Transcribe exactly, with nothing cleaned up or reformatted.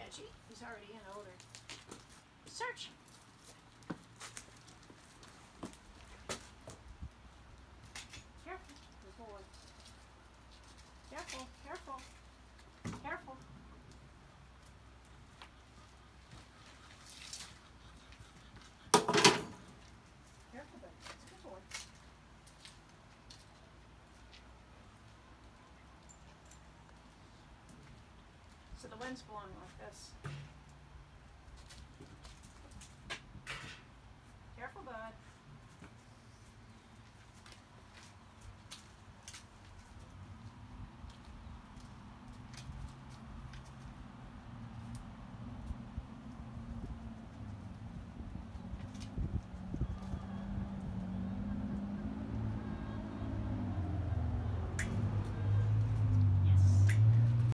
Keji. He's already in odor. Search. Careful. Good boy. Careful. Careful. Careful. Careful, baby. That's a good boy. So the wind's blowing like this.